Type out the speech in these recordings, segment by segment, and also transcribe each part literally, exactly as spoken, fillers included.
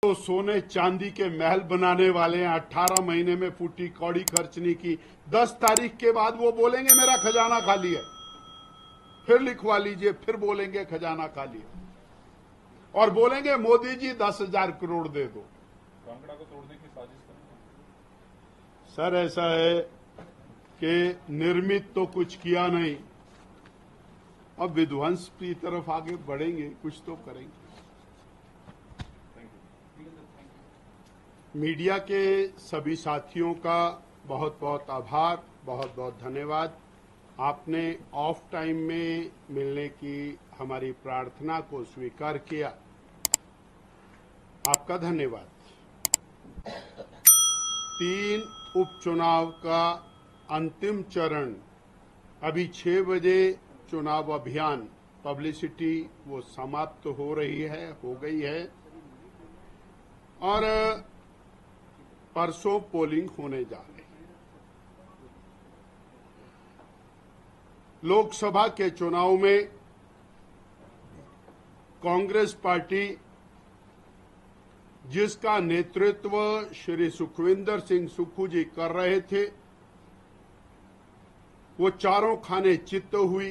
तो सोने चांदी के महल बनाने वाले हैं। अट्ठारह महीने में फूटी कौड़ी खर्च नहीं की। दस तारीख के बाद वो बोलेंगे मेरा खजाना खाली है, फिर लिखवा लीजिए, फिर बोलेंगे खजाना खाली है, और बोलेंगे मोदी जी दस हजार करोड़ दे दो। कांगड़ा को तोड़ने की साजिश करेंगे सर ऐसा है कि निर्मित तो कुछ किया नहीं, अब विध्वंस की तरफ आगे बढ़ेंगे, कुछ तो करेंगे। मीडिया के सभी साथियों का बहुत बहुत आभार, बहुत बहुत धन्यवाद। आपने ऑफ टाइम में मिलने की हमारी प्रार्थना को स्वीकार किया, आपका धन्यवाद। तीन उपचुनाव का अंतिम चरण, अभी छह बजे चुनाव अभियान पब्लिसिटी वो समाप्त हो रही है, हो गई है, और परसों पोलिंग होने जा रही है। लोकसभा के चुनाव में कांग्रेस पार्टी, जिसका नेतृत्व श्री सुखविंदर सिंह सुक्खू जी कर रहे थे, वो चारों खाने चित्त हुई।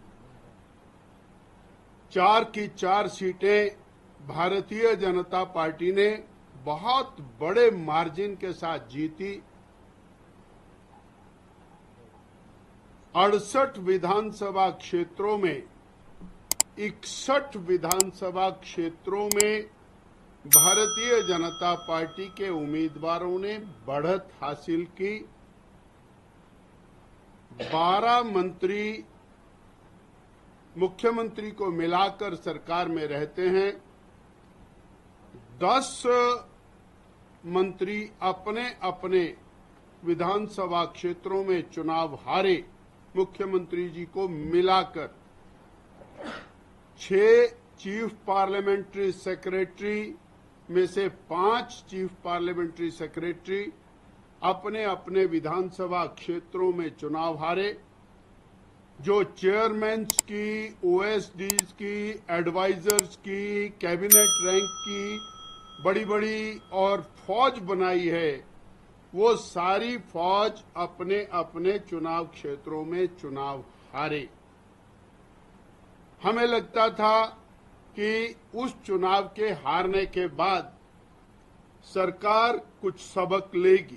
चार की चार सीटें भारतीय जनता पार्टी ने बहुत बड़े मार्जिन के साथ जीती। अड़सठ विधानसभा क्षेत्रों में इकसठ विधानसभा क्षेत्रों में भारतीय जनता पार्टी के उम्मीदवारों ने बढ़त हासिल की। बारह मंत्री मुख्यमंत्री को मिलाकर सरकार में रहते हैं। दस मंत्री अपने अपने विधानसभा क्षेत्रों में चुनाव हारे, मुख्यमंत्री जी को मिलाकर। छह चीफ पार्लियामेंट्री सेक्रेटरी में से पांच चीफ पार्लियामेंट्री सेक्रेटरी अपने अपने विधानसभा क्षेत्रों में चुनाव हारे। जो चेयरमैन्स की, ओएसडीज की, एडवाइजर्स की, कैबिनेट रैंक की बड़ी बड़ी और फौज बनाई है, वो सारी फौज अपने अपने चुनाव क्षेत्रों में चुनाव हारे। हमें लगता था कि उस चुनाव के हारने के बाद सरकार कुछ सबक लेगी,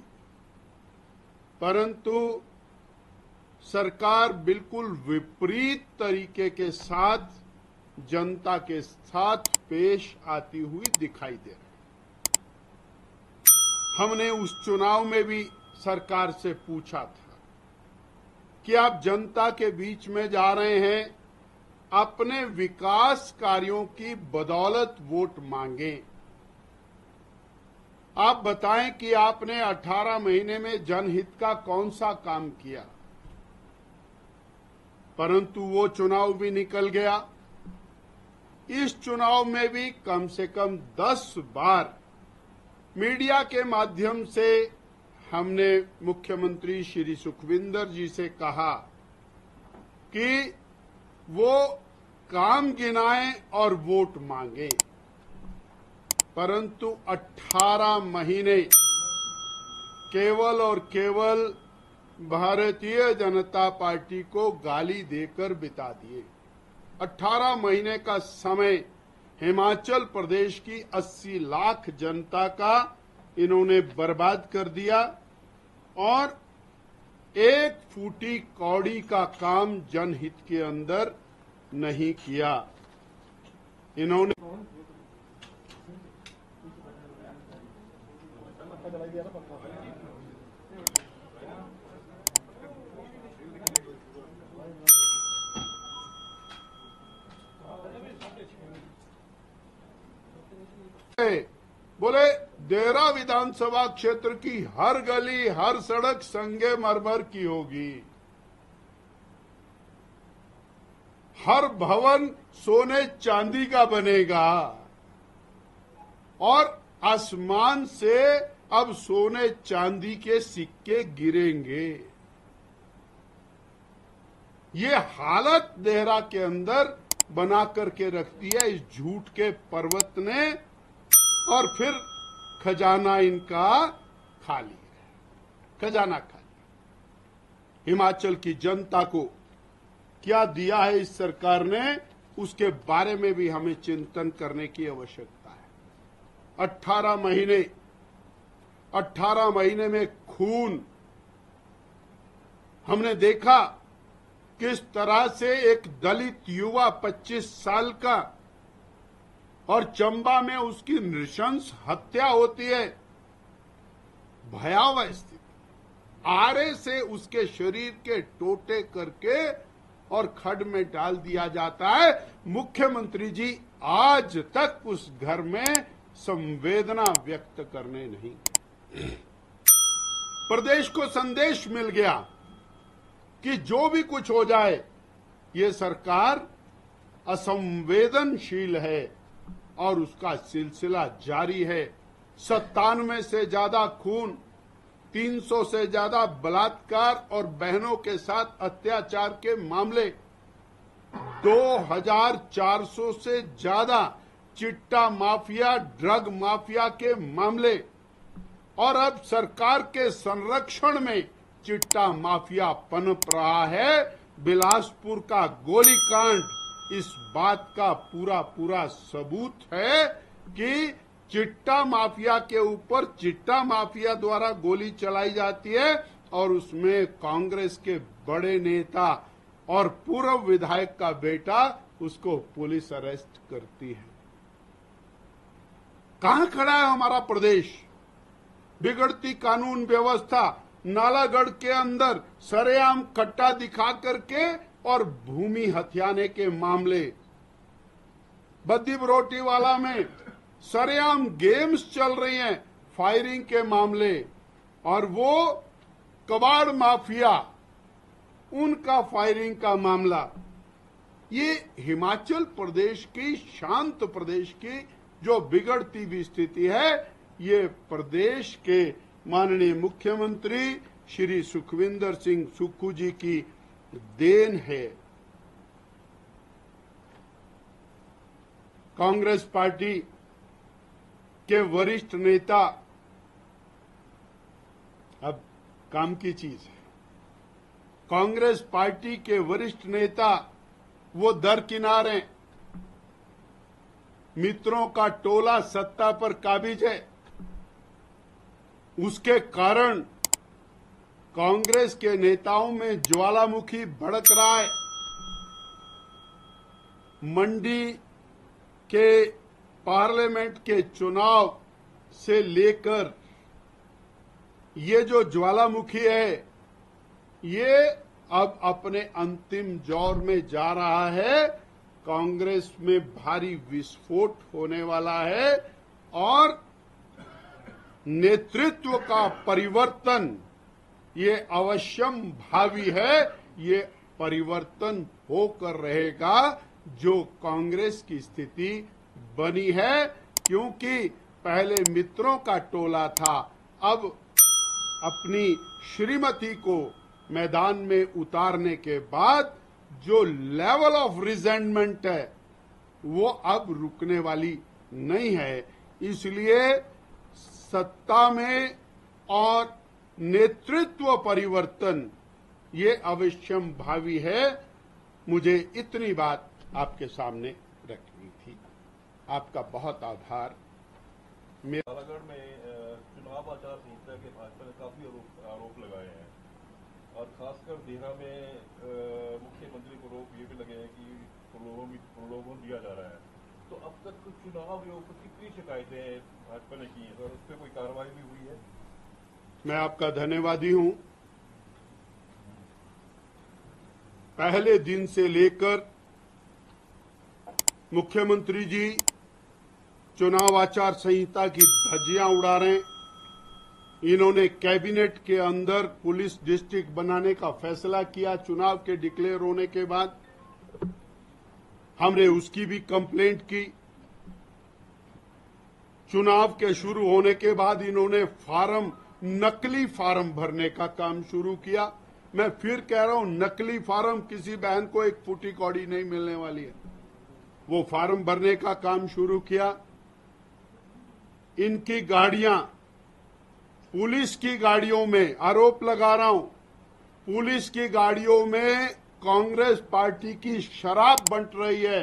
परंतु सरकार बिल्कुल विपरीत तरीके के साथ जनता के साथ पेश आती हुई दिखाई दे रही है। हमने उस चुनाव में भी सरकार से पूछा था कि आप जनता के बीच में जा रहे हैं, अपने विकास कार्यों की बदौलत वोट मांगे। आप बताएं कि आपने अठारह महीने में जनहित का कौन सा काम किया। परंतु वो चुनाव भी निकल गया। इस चुनाव में भी कम से कम दस बार मीडिया के माध्यम से हमने मुख्यमंत्री श्री सुखविंदर जी से कहा कि वो काम गिनाएं और वोट मांगे, परंतु अठारह महीने केवल और केवल भारतीय जनता पार्टी को गाली देकर बिता दिए। अठारह महीने का समय हिमाचल प्रदेश की अस्सी लाख जनता का इन्होंने बर्बाद कर दिया, और एक फूटी कौड़ी का काम जनहित के अंदर नहीं किया। इन्होंने बोले देरा विधानसभा क्षेत्र की हर गली हर सड़क संगे मरमर की होगी, हर भवन सोने चांदी का बनेगा, और आसमान से अब सोने चांदी के सिक्के गिरेंगे। ये हालत देहरा के अंदर बना करके रख दी है इस झूठ के पर्वत ने। और फिर खजाना इनका खाली है, खजाना खाली। हिमाचल की जनता को क्या दिया है इस सरकार ने, उसके बारे में भी हमें चिंतन करने की आवश्यकता है। अठारह महीने अठारह महीने में खून हमने देखा, किस तरह से एक दलित युवा पच्चीस साल का और चंबा में उसकी नृशंस हत्या होती है। भयावह स्थिति। आरे से उसके शरीर के टोटे करके और खड्ड में डाल दिया जाता है। मुख्यमंत्री जी आज तक उस घर में संवेदना व्यक्त करने नहीं गए। प्रदेश को संदेश मिल गया कि जो भी कुछ हो जाए, ये सरकार असंवेदनशील है और उसका सिलसिला जारी है। सत्तानवे से ज्यादा खून, तीन सौ से ज्यादा बलात्कार और बहनों के साथ अत्याचार के मामले, दो हज़ार चार सौ से ज्यादा चिट्टा माफिया, ड्रग माफिया के मामले, और अब सरकार के संरक्षण में चिट्टा माफिया पनप रहा है। बिलासपुर का गोलीकांड इस बात का पूरा पूरा सबूत है कि चिट्टा माफिया के ऊपर चिट्टा माफिया द्वारा गोली चलाई जाती है और उसमें कांग्रेस के बड़े नेता और पूर्व विधायक का बेटा, उसको पुलिस अरेस्ट करती है। कहां खड़ा है हमारा प्रदेश? बिगड़ती कानून व्यवस्था, नालागढ़ के अंदर सरेआम कट्टा दिखा करके और भूमि हथियाने के मामले, बद्दी बरोटीवाला में सरेआम गेम्स चल रही हैं, फायरिंग के मामले, और वो कबाड़ माफिया, उनका फायरिंग का मामला। ये हिमाचल प्रदेश की, शांत प्रदेश की जो बिगड़ती हुई स्थिति है, ये प्रदेश के माननीय मुख्यमंत्री श्री सुखविंदर सिंह सुक्खू जी की देन है। कांग्रेस पार्टी के वरिष्ठ नेता, अब काम की चीज है, कांग्रेस पार्टी के वरिष्ठ नेता वो दरकिनार हैं। मित्रों का टोला सत्ता पर काबिज है, उसके कारण कांग्रेस के नेताओं में ज्वालामुखी भड़क रहा है। मंडी के पार्लियामेंट के चुनाव से लेकर ये जो ज्वालामुखी है, ये अब अपने अंतिम दौर में जा रहा है। कांग्रेस में भारी विस्फोट होने वाला है और नेतृत्व का परिवर्तन ये अवश्यम भावी है। ये परिवर्तन होकर रहेगा जो कांग्रेस की स्थिति बनी है, क्योंकि पहले मित्रों का टोला था, अब अपनी श्रीमती को मैदान में उतारने के बाद जो लेवल ऑफ रिजेंटमेंट है वो अब रुकने वाली नहीं है। इसलिए सत्ता में और नेतृत्व परिवर्तन ये अवश्यम भावी है। मुझे इतनी बात आपके सामने रखनी थी। आपका बहुत आभार। नालागढ़ में चुनाव आचार संहिता के भाजपा ने काफी आरोप आरोप लगाए हैं और खासकर देहरा में मुख्यमंत्री को आरोप ये भी लगे हैं कि प्रलोभन प्रलोभन दिया जा रहा है। तो अब तक चुनाव आयोग को कितनी शिकायतें भाजपा ने की हैं और उस पर कोई कार्रवाई भी हुई है? मैं आपका धन्यवादी हूं। पहले दिन से लेकर मुख्यमंत्री जी चुनाव आचार संहिता की धज्जियां उड़ा रहे हैं। इन्होंने कैबिनेट के अंदर पुलिस डिस्ट्रिक्ट बनाने का फैसला किया चुनाव के डिक्लेयर होने के बाद। हमने उसकी भी कंप्लेंट की। चुनाव के शुरू होने के बाद इन्होंने फार्म, नकली फार्म भरने का काम शुरू किया। मैं फिर कह रहा हूं, नकली फार्म किसी बहन को एक फूटी कौड़ी नहीं मिलने वाली है। वो फार्म भरने का काम शुरू किया। इनकी गाड़ियां, पुलिस की गाड़ियों में, आरोप लगा रहा हूं, पुलिस की गाड़ियों में कांग्रेस पार्टी की शराब बंट रही है।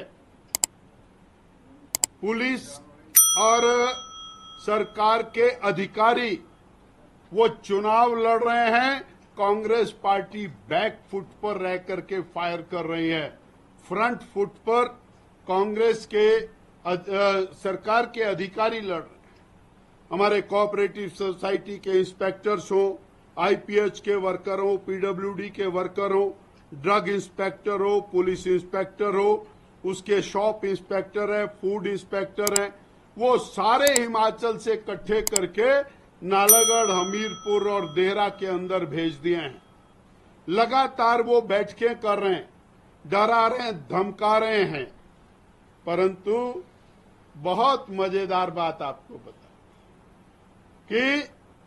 पुलिस और सरकार के अधिकारी वो चुनाव लड़ रहे हैं, कांग्रेस पार्टी बैक फुट पर रह करके फायर कर रही है। फ्रंट फुट पर कांग्रेस के आ, सरकार के अधिकारी लड़ रहे हैं। हमारे कोऑपरेटिव सोसाइटी के इंस्पेक्टर्स हो, आईपीएच के वर्कर हो, पीडब्ल्यूडी के वर्कर हो, ड्रग इंस्पेक्टर हो, पुलिस इंस्पेक्टर हो, उसके शॉप इंस्पेक्टर है, फूड इंस्पेक्टर है, वो सारे हिमाचल से इकट्ठे करके नालागढ़, हमीरपुर और देहरा के अंदर भेज दिए हैं। लगातार वो बैठकें कर रहे हैं, डरा रहे हैं, धमका रहे हैं। परंतु बहुत मजेदार बात आपको बता कि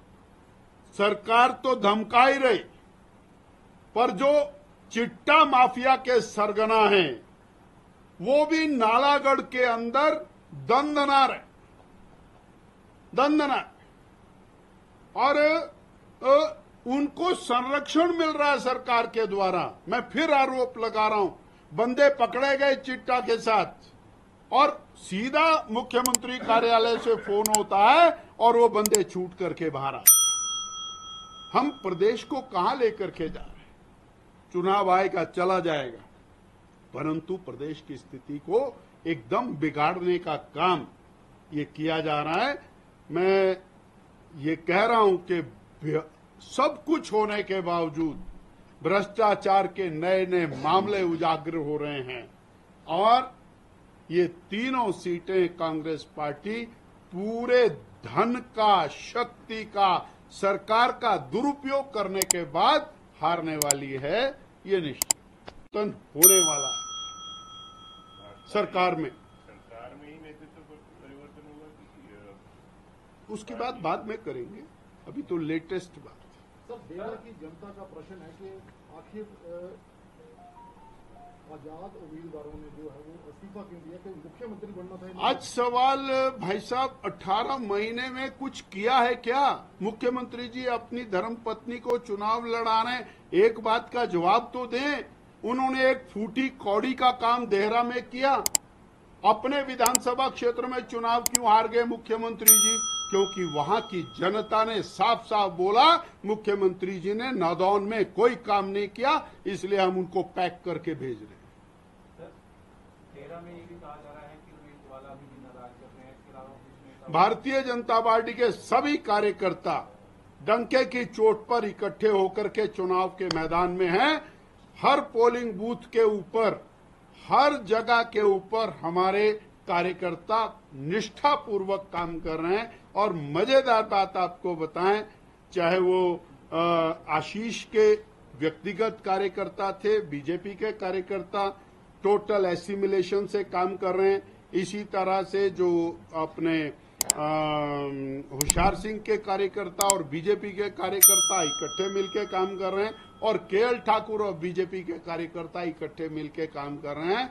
सरकार तो धमका ही रही, पर जो चिट्टा माफिया के सरगना हैं वो भी नालागढ़ के अंदर दंदनार है, दंदनार। और आ, उनको संरक्षण मिल रहा है सरकार के द्वारा। मैं फिर आरोप लगा रहा हूं, बंदे पकड़े गए चिट्टा के साथ और सीधा मुख्यमंत्री कार्यालय से फोन होता है और वो बंदे छूट करके बाहर आए। हम प्रदेश को कहां लेकर के जा रहे हैं? चुनाव आएगा, चला जाएगा, परंतु प्रदेश की स्थिति को एकदम बिगाड़ने का काम ये किया जा रहा है। मैं ये कह रहा हूं कि सब कुछ होने के बावजूद भ्रष्टाचार के नए नए मामले उजागर हो रहे हैं और ये तीनों सीटें कांग्रेस पार्टी पूरे धन का, शक्ति का, सरकार का दुरुपयोग करने के बाद हारने वाली है। ये निश्चित होने वाला है। सरकार में सरकार में ही नेतृत्व परिवर्तन होगा कि उसकी बात बाद में करेंगे, अभी तो लेटेस्ट बात। सर, बिहार की जनता का प्रश्न है कि आखिर आजाद उम्मीदवारों ने जो है वो इस्तीफा क्यों दिया? कि मुख्यमंत्री बनना था। आज सवाल भाई साहब, अठारह महीने में कुछ किया है क्या? मुख्यमंत्री जी अपनी धर्मपत्नी को चुनाव लड़ा रहे हैं, एक बात का जवाब तो दें। उन्होंने एक फूटी कौड़ी का काम देहरा में किया। अपने विधानसभा क्षेत्र में चुनाव क्यों हार गए मुख्यमंत्री जी? क्योंकि वहां की जनता ने साफ साफ बोला मुख्यमंत्री जी ने नादौन में कोई काम नहीं किया, इसलिए हम उनको पैक करके भेज रहे हैं। में ये भी कहा जा रहा है कि उम्मीदवार भी नाराज कर रहे हैं। इसके अलावा भारतीय जनता पार्टी के सभी कार्यकर्ता डंके की चोट पर इकट्ठे होकर के चुनाव के मैदान में हैं। हर पोलिंग बूथ के ऊपर, हर जगह के ऊपर हमारे कार्यकर्ता निष्ठापूर्वक काम कर रहे हैं। और मजेदार बात आपको बताएं, चाहे वो आशीष के व्यक्तिगत कार्यकर्ता थे, बीजेपी के कार्यकर्ता टोटल एसिमिलेशन से काम कर रहे हैं। इसी तरह से जो अपने होशियार सिंह के कार्यकर्ता और बीजेपी के कार्यकर्ता इकट्ठे मिलकर काम कर रहे हैं और केएल ठाकुर और बीजेपी के कार्यकर्ता इकट्ठे मिलकर काम कर रहे हैं।